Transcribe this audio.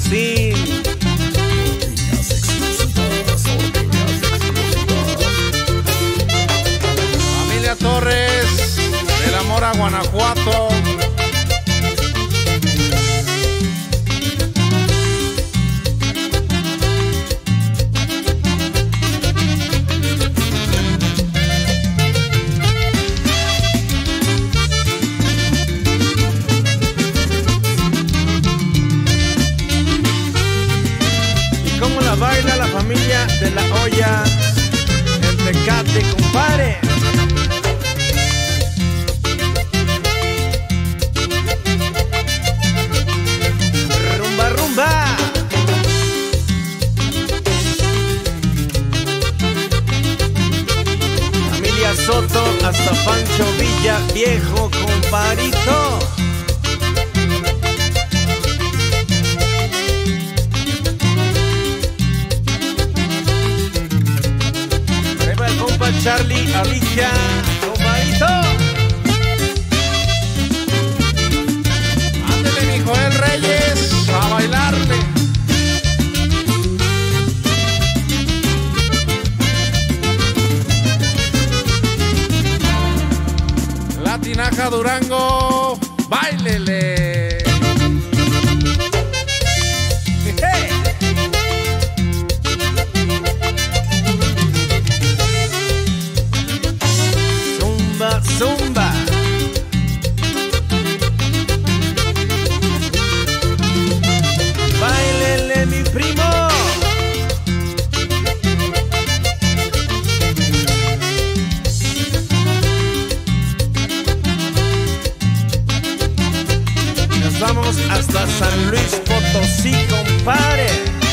Brasil. Familia Torres, de La Mora, Guanajuato. Baila la familia de La Hoya, el Tecate, compadre. Rumba, rumba. Familia Soto hasta Pancho Villa, viejo compadrito. Charlie Avilla, compadrito. Ándele, mi Joel Reyes, a bailarle. La Tinaja Durango, báilele. Zumba. Báilele, mi primo. Nos vamos hasta San Luis Potosí, compadre.